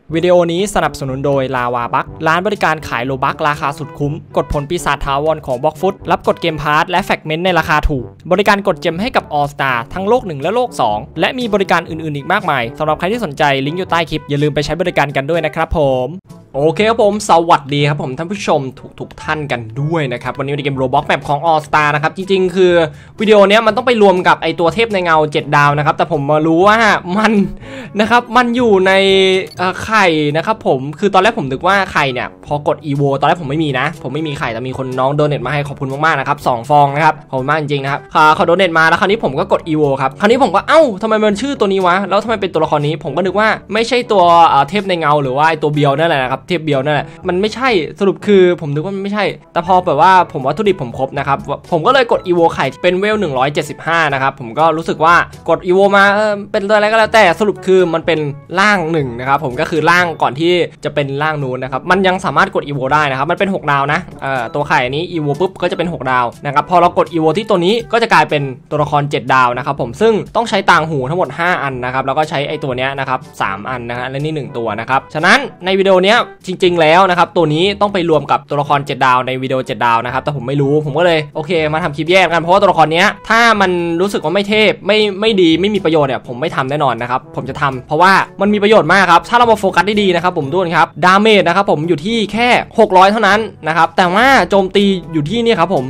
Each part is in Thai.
วิดีโอนี้สนับสนุนโดยลาวาบัคร้านบริการขายโลบัคราคาสุดคุ้มกดผลปีศาจถาวรของบล็อกฟุตรับกดเกมพาร์ทและแฟกเมนต์ในราคาถูกบริการกดเจมให้กับ All Star ทั้งโลก1และโลก2และมีบริการอื่นๆอีกมากมายสำหรับใครที่สนใจลิงก์อยู่ใต้คลิปอย่าลืมไปใช้บริการกันด้วยนะครับผมโอเคครับผมสวัสดีครับผมท่านผู้ชมทุกท่านกันด้วยนะครับวันนี้ในเกมโรบ็อกแมปของ All Star นะครับจริงๆคือวิดีโอนี้มันต้องไปรวมกับไอตัวเทพในเงา7ดาวนะครับแต่ผมมารู้ว่ามันนะครับมันอยู่ในไข่นะครับผมคือตอนแรกผมนึกว่าไข่เนี่ยพอกด EVO ตอนแรกผมไม่มีนะผมไม่มีไข่แต่มีคนน้องโดเนทมาให้ขอบคุณมากๆนะครับ2ฟองนะครับขอบคุณมากจริงๆนะครับเขาโดเนทมาแล้วคราวนี้ผมก็กด EVO ครับคราวนี้ผมก็ทำไมมันชื่อตัวนี้วะแล้วทำไมเป็นตัวละครนี้ผมก็นึกว่าไม่ใช่ตัวเทพในเงาหรือว่าตัวเบียวนั่นแหละนะครับเทพเบียวนั่นแหละมันไม่ใช่สรุปคือผมนึกว่ามันไม่ใช่แต่พอแบบว่าผมวัตถุดิบผมครบนะครับผมก็เลยกด EVO ไข่เป็นเวล175นะครับผมก็รู้สึกว่ากด EVO มาเป็นอะไรก็แล้วแต่สรุปคือมันเป็นร่าง1นะครับผมก็คือร่างก่อนที่จะเป็นร่างนู้นนะครับมันยังสามารถกด EVO ได้นะครับมันเป็น6ดาวนะตัวไข่นี้ EVO ปุ๊บก็จะเป็น6ดาวนะครับพอเรากด EVO ที่ตัวนี้ก็จะกลายเป็นตัวละคร7ดาวนะครับผมซึ่งต้องใช้ต่างหูทั้งหมด5อันนะครับแล้วก็ใช้ไอตัวเนี้ยนะครับ3อันนะฮะและนี่1ตัวนะครับฉะนั้นในวิดีโอเนี้ยจริงๆแล้วนะครับตัวนี้ต้องไปรวมกับตัวละคร7ดาวในวิดีโอ7ดาวนะครับแต่ผมไม่รู้ผมก็เลยโอเคมาทำคลิปแยกกันเพราะว่าตัวละครเนี้ยถ้ามันรู้สึกว่าไม่เทพไม่ดีไม่มีประโยชน์เนี่ยผมไม่ทำแน่นอนนะครับผมจะทำเพราะว่ามันมีประโยชน์มากครับถ้าเรามาโฟกัสได้ดีนะครับผมด้วยครับดาเมจนะครับผมอยู่ที่แค่600เท่านั้นนะครับแต่ว่าโจมตีอยู่ที่นี่ครับผม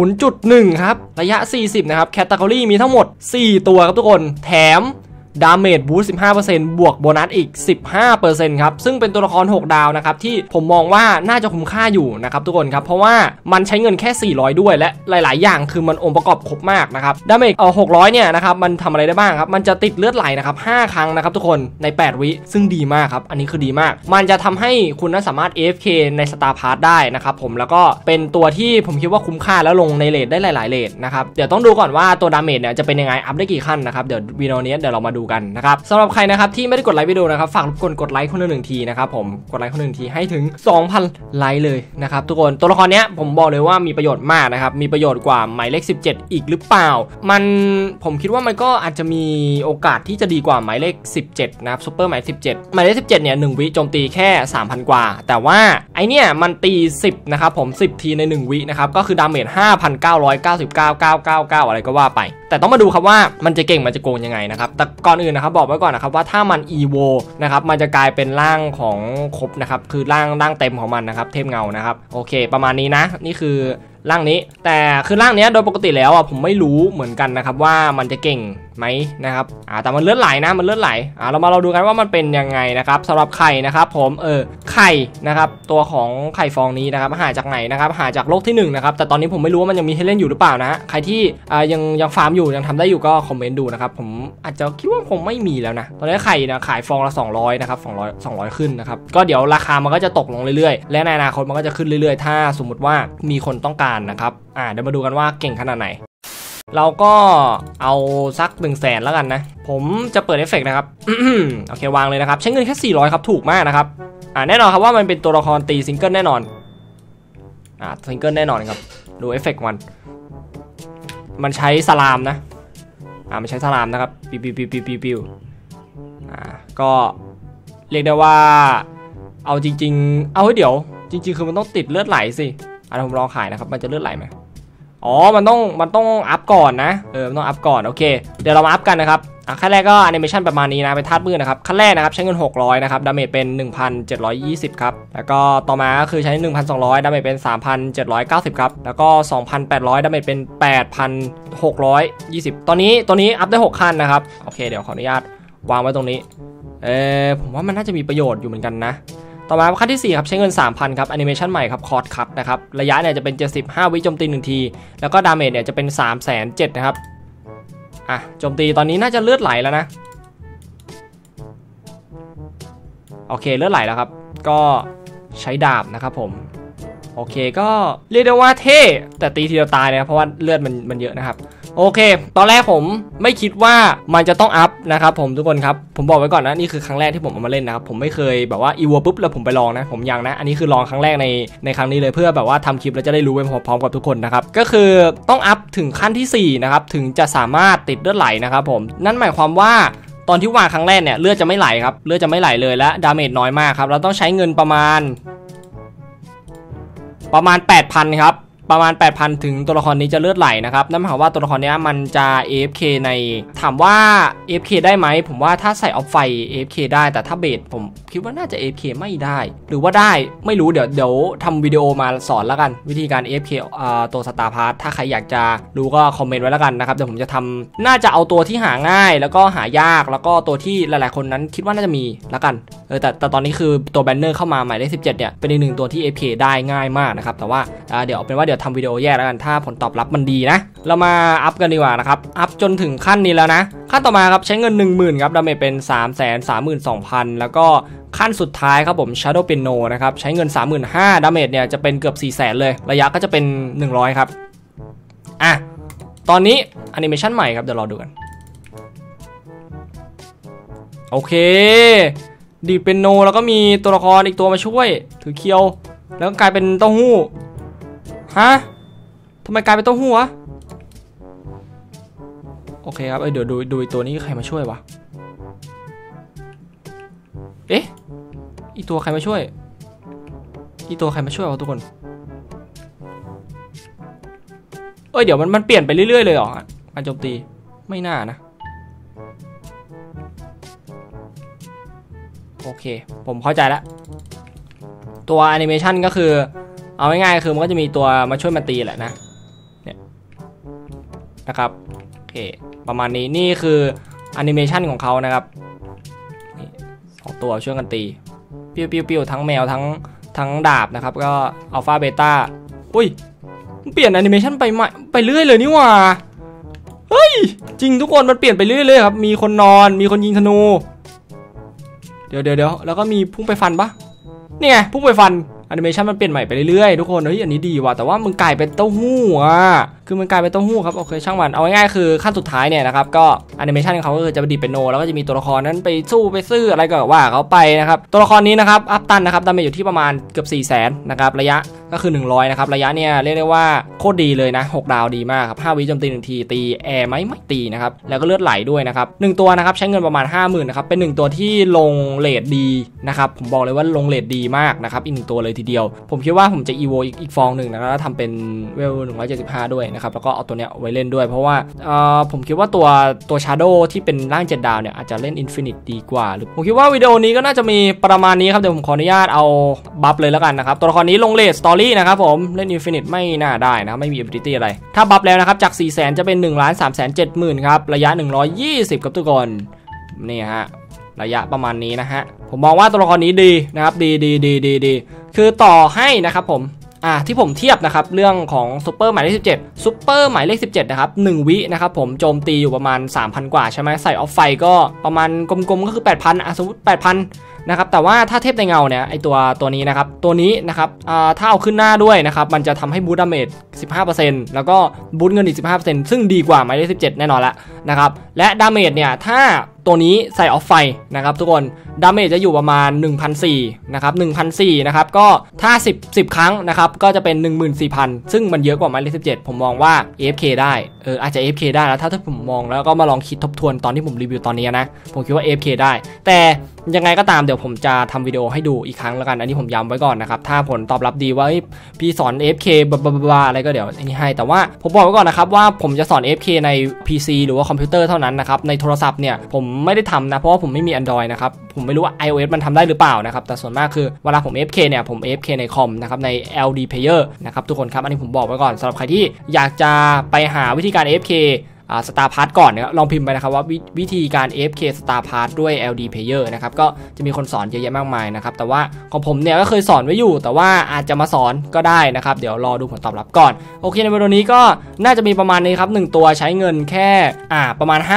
0.1 ครับระยะ40นะครับแคตตากรีมีทั้งหมด4ตัวครับทุกคนแถมดาเมจบูสต์ 15% บวกโบนัสอีก 15% ครับซึ่งเป็นตัวละคร6ดาวนะครับที่ผมมองว่าน่าจะคุ้มค่าอยู่นะครับทุกคนครับเพราะว่ามันใช้เงินแค่400ด้วยและหลายๆอย่างคือมันองค์ประกอบครบมากนะครับดาเมจ600เนี่ยนะครับมันทำอะไรได้บ้างครับมันจะติดเลือดไหลนะครับ5ครั้งนะครับทุกคนใน8วิซึ่งดีมากครับอันนี้คือดีมากมันจะทำให้คุณนั้นสามารถ AFK ในสตาร์พาร์ทได้นะครับผมแล้วก็เป็นตัวที่ผมคิดว่าคุ้มค่าแล้วลงในเลทได้หลายๆเลทนะครับเดี๋ยวต้องดูก่อนว่าตัวดาเมจเนี่ยจะเป็นยังไงอัพได้กี่ขั้นนะครับเดี๋ยววิดีโอนี้เดี๋ยวเรามาดูกันนะครับสำหรับใครนะครับที่ไม่ได้กดไลค์วิดีโอนะครับฝากกดไลค์คนละ1ทีนะครับผมกดไลค์คนละ1ทีให้ถึง 2,000 ไลค์เลยนะครับทุกคนตัวละครเนี้ยผมบอกเลยว่ามีประโยชน์มากนะครับมีประโยชน์กว่าหมายเลข17อีกหรือเปล่าผมคิดว่ามันก็อาจจะมีโอกาสที่จะดีกว่าหมายเลข17นะครับซุปเปอร์หมาย17หมายเลข17เนี่ย1วิโจมตีแค่ 3,000 กว่าแต่ว่าไอเนี่ยมันตี10นะครับผม10ทีใน1วินะครับก็คือดาเมจ 5,999,999 อะไรก็ว่าไปแต่ต้องมาดูครับว่ามันจะเก่งมันจะโกงยังไงนะครับแต่ก่อนอื่นนะครับบอกไว้ก่อนนะครับว่าถ้ามัน EVO นะครับมันจะกลายเป็นร่างของครบนะครับคือร่างเต็มของมันนะครับเทพเงานะครับโอเคประมาณนี้นะนี่คือร่างนี้แต่คือร่างนี้โดยปกติแล้วผมไม่รู้เหมือนกันนะครับว่ามันจะเก่งไหมนะครับแต่มันเลือดไหลนะมันเลือดไหลเราดูกันว่ามันเป็นยังไงนะครับสำหรับไข่นะครับผมไข่นะครับตัวของไข่ฟองนี้นะครับหาจากไหนนะครับหาจากโลกที่1นะครับแต่ตอนนี้ผมไม่รู้ว่ามันยังมีให้เล่นอยู่หรือเปล่านะใครที่ยังฟาร์มอยู่ยังทำได้อยู่ก็คอมเมนต์ดูนะครับผมอาจจะคิดว่าคงไม่มีแล้วนะตอนนี้ไข่นะขายฟองละ200นะครับ200ขึ้นนะครับก็เดี๋ยวราคามันก็จะตกลงเรื่อยๆและในอนาคตมันก็จะขึ้นเรื่อยๆถ้าสมมติว่ามีคนต้องการนะครับเดี๋ยวมาดูกันว่าเก่งขนาดไหนเราก็เอาสัก100,000แล้วกันนะผมจะเปิดเอฟเฟกต์นะครับ โอเควางเลยนะครับใช้เงินแค่400ครับถูกมากนะครับแน่นอนครับว่ามันเป็นตัวละครตีซิงเกิลแน่นอนซิงเกิลแน่นอนครับดูเอฟเฟกต์มันใช้สลามนะมันใช้สลามนะครับปิวก็เรียกได้ว่าเอาจริงๆเอาให้เดี๋ยวจริงๆคือมันต้องติดเลือดไหลสิผมลองขายนะครับมันจะเลือดไหลไหมมันต้องอัพก่อนนะมันต้องอัพก่อนโอเคเดี๋ยวเรามาอัพกันนะครับขั้นแรกก็แอนิเมชันประมาณนี้นะเป็นธาตุมืดนะครับขั้นแรกนะครับใช้เงิน600นะครับดาเมจเป็น 1,720 ครับแล้วก็ต่อมาก็คือใช้ 1,200 ดาเมจเป็น 3,790 ครับแล้วก็ 2,800 ดาเมจเป็น 8,620 ตอนนี้ตัวนี้อัพได้6ขั้นนะครับโอเคเดี๋ยวขออนุญาตวางไว้ตรงนี้ผมว่ามันน่าจะมีประโยชน์อยู่เหมือนกันนะต่อมาขั้นที่4ครับใช้เงิน 3,000 ครับแอนิเมชันใหม่ครับคอร์ดคัทนะครับระยะเนี่ยจะเป็น75วิโจมตี1ทีแล้วก็ดาเมจเนี่ยจะเป็น 3,700,000 นะครับโจมตีตอนนี้น่าจะเลือดไหลแล้วนะโอเคเลือดไหลแล้วครับก็ใช้ดาบนะครับผมโอเคก็เรียกได้ว่าเท่แต่ตีทีเดียวตายนะครับเพราะว่าเลือดมันเยอะนะครับโอเคตอนแรกผมไม่คิดว่ามันจะต้องอัพนะครับผมทุกคนครับผมบอกไว้ก่อนนะนี่คือครั้งแรกที่ผมเอามาเล่นนะครับผมไม่เคยแบบว่าEVOปุ๊บแล้วผมไปลองนะผมยังนะอันนี้คือลองครั้งแรกในครั้งนี้เลยเพื่อแบบว่าทำคลิปแล้วจะได้รู้ไปพร้อมๆกับทุกคนนะครับก็คือต้องอัพถึงขั้นที่4นะครับถึงจะสามารถติดเลือดไหลนะครับผมนั่นหมายความว่าตอนที่วางครั้งแรกเนี่ยเลือดจะไม่ไหลครับเลือดจะไม่ไหลเลยและดาเมจน้อยมากครับเราต้องใช้เงินประมาณ 8,000 ครับประมาณ 8,000 ถึงตัวละครนี้จะเลือดไหลนะครับนั่นหมายความว่าตัวละครนี้มันจะ AFK ในถามว่า AFK ได้ไหมผมว่าถ้าใส่ออฟไฟ AFK ได้แต่ถ้าเบสผมคิดว่าน่าจะ AFK ไม่ได้หรือว่าได้ไม่รู้เดี๋ยวทำวิดีโอมาสอนแล้วกันวิธีการ AFK ตัวสตาร์พาร์ทถ้าใครอยากจะรู้ก็คอมเมนต์ไว้แล้วกันนะครับเดี๋ยวผมจะทำน่าจะเอาตัวที่หาง่ายแล้วก็หายากแล้วก็ตัวที่หลายๆคนนั้นคิดว่าน่าจะมีแล้วกันแต่ตอนนี้คือตัวแบนเนอร์เข้ามาหมายเลข17เนี่ยเป็นอีกหนึ่งตัวที่ AFK ได้ง่ายมากนะครับแต่ว่าเดี๋ยวทำวิดีโอแยกแล้วกันถ้าผลตอบรับมันดีนะเรามาอัพกันดีกว่านะครับอัพจนถึงขั้นนี้แล้วนะขั้นต่อมาครับใช้เงิน 10,000 ครับดาเมจเป็น 332,000 แล้วก็ขั้นสุดท้ายครับผม Shadow Piano นะครับใช้เงิน 35,000 ดาเมจเนี่ยจะเป็นเกือบ 400,000 เลยระยะก็จะเป็น100ครับตอนนี้แอนิเมชันใหม่ครับเดี๋ยวรอดูกันโอเคดีดเป็นโนแล้วก็มีตัวละครอีกตัวมาช่วยถือเคียวแล้วก็กลายเป็นเต้าหู้ฮะทำไมกลายเป็นเต้าหู้วะโอเคครับเดี๋ยวดูตัวนี้ใครมาช่วยวะอีตัวใครมาช่วยวะทุกคนเดี๋ยวมันเปลี่ยนไปเรื่อยๆเลยเหรอการโจมตีไม่น่านะโอเคผมเข้าใจแล้วตัวแอนิเมชันก็คือเอาง่ายๆคือมันก็จะมีตัวมาช่วยมาตีแหละนะเนี่ยนะครับโอเคประมาณนี้นี่คือแอนิเมชันของเขานะครับนี่2ตัวช่วยกันตีปิ้วทั้งแมวทั้งดาบนะครับก็อัลฟาเบต้าอุ้ยเปลี่ยนแอนิเมชันไปใหม่ไปเรื่อยเลยนี่หว่าเฮ้ยจริงทุกคนมันเปลี่ยนไปเรื่อยเลยครับมีคนนอนมีคนยิงธนูเดี๋ยวแล้วก็มีพุ่งไปฟันปะนี่ไงพุ่งไปฟันแอนิเมชันมันเปลี่ยนใหม่ไปเรื่อยๆทุกคนอันนี้ดีว่ะแต่ว่ามึงกลายเป็นเต้าหู้คือมันกลายเป็นเต้าหู้ครับโอเคช่างมันเอาง่ายๆคือขั้นสุดท้ายเนี่ยนะครับก็แอนิเมชันของเขาก็คือจะไปดีดเป็นโนแล้วก็จะมีตัวละครนั้นไปสู้ไปซื่ออะไรก็ว่าเขาไปนะครับตัวละครนี้นะครับอัพตันนะครับดาเมจอยู่ที่ประมาณเกือบ400,000นะครับระยะก็คือ100นะครับระยะเนี่ยเรียกได้ว่าโคตรดีเลยนะ6 ดาวดีมากครับ5 วิโจมตี1 ทีตีแอร์ไม่ตีนะครับแล้วก็เลือดไหลด้วยนะครับ1ตัวนะครับใช้เงินประมาณ 50,000 นะครับเป็น1ตัวที่ลงเรทดีนะครับผมบอกเลยว่าลงเรทดีมากนะครับอีก1ตัวเลยทีเดียวผมคิดว่าผมจะอีโวอีกฟองหนึ่งนะครับแล้วทำเป็นเวล175ด้วยนะครับแล้วก็เอาตัวเนี้ยไว้เล่นด้วยเพราะว่าผมคิดว่าตัว Shadow ที่เป็นร่าง7 ดาวเนี่ยอาจจะเล่น Infinite ดีกว่าหรือผมคิดว่าวิดีโอนี้ก็น่าจะมีประมาณนี้ครับเดี๋ยวผมขออนุญาตเอาบัฟเลยแล้วกันนะครับตัวละครนี้ลงเรทสตอรี่นะครับผมเล่น Infinite ไม่น่าได้นะไม่มี ability อะไรถ้าบัฟแล้วนะครับจาก 400,000 จะเป็น 1,370,000 ครับระยะ120ครับทุกคนนี่ฮะระยะประมาณนี้นะฮะผมมองว่าตัวละครนี้ดีนะครับดีคือต่อให้นะครับผมที่ผมเทียบนะครับเรื่องของซุปเปอร์หมายเลข17ซุปเปอร์หมายเลข17นะครับ1 วินะครับผมโจมตีอยู่ประมาณ 3,000 กว่าใช่ไหมใส่ออฟไฟก็ประมาณกลมๆก็คือ 8,000 สมมติ 8,000 นะครับแต่ว่าถ้าเทียบในเงาเนี่ยไอตัวนี้นะครับถ้าเอาขึ้นหน้าด้วยนะครับมันจะทำให้บูทดาเมจ 15% แล้วก็บูทเงินอีก 15% ซึ่งดีกว่าหมายเลข17แน่นอนละนะครับและดาเมจเนี่ยถ้าตัวนี้ใส่ออฟไฟนะครับทุกคนดาเมจจะอยู่ประมาณ 1,400 นะครับ 1,400 นะครับก็ถ้า10 ครั้งนะครับก็จะเป็น 14,000 ซึ่งมันเยอะกว่าหมายเลข17ผมมองว่า AFK ได้อาจจะ AFK ได้แล้วถ้าผมมองแล้วก็มาลองคิดทบทวนตอนที่ผมรีวิวตอนนี้นะผมคิดว่า AFK ได้แต่ยังไงก็ตามเดี๋ยวผมจะทำวิดีโอให้ดูอีกครั้งแล้วกันอันนี้ผมย้ำไว้ก่อนนะครับถ้าผลตอบรับดีว่าพี่สอน AFK บลาอะไรก็เดี๋ยวอันนี้ให้แต่ว่าผมบอกไว้ก่อนนะครับว่าผมจะสอน AFK ใน PC หรือว่าคอมพิวเตอร์เท่านั้นนะครับในโทรศัพท์เนี่ยผมไม่ได้ทำนะเพราะว่าผมไม่มี Android นะครับผมไม่รู้ว่า iOS มันทำได้หรือเปล่านะครับแต่ส่วนมากคือเวลาผม AFK เนี่ยผม AFK ในคอมนะครับใน LD Player นะครับทุกคนครับอันนี้ผมบอกไว้ก่อนสำหรับใครที่อยากจะไปหาวิธีการ AFKสตาร์พาร์ทก่อนนะครับลองพิมพ์ไปนะครับว่าวิธีการ AFK สตาร์พาร์ทด้วย LD Player นะครับก็จะมีคนสอนเยอะแยะมากมายนะครับแต่ว่าของผมเนี่ยก็เคยสอนไว้อยู่แต่ว่าอาจจะมาสอนก็ได้นะครับเดี๋ยวรอดูผลตอบรับก่อนโอเคในวิดีโอนี้ก็น่าจะมีประมาณนี้ครับ1ตัวใช้เงินแค่ประมาณ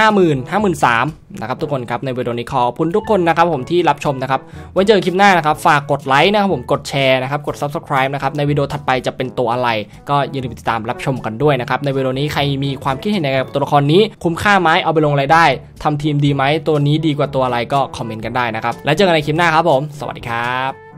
53,000 นะครับทุกคนครับในวิดีโอนี้ขอบคุณทุกคนนะครับผมที่รับชมนะครับไว้เจอคลิปหน้านะครับฝากกดไลค์นะครับผมกดแชร์นะครับกด Subscribe นะครับในวิดีโอถัดไปจะเป็นตัวอะไรก็อย่าลืมติดตามรับชมกันด้วยนะครับในวิดีโอนี้ใครมีความคิดเห็นในตัวละครนี้คุ้มค่าไหมเอาไปลงอะไรได้ทำทีมดีไหมตัวนี้ดีกว่าตัวอะไรก็คอมเมนต์กันได้นะครับแล้วเจอกันในคลิปหน้าครับผมสวัสดีครับ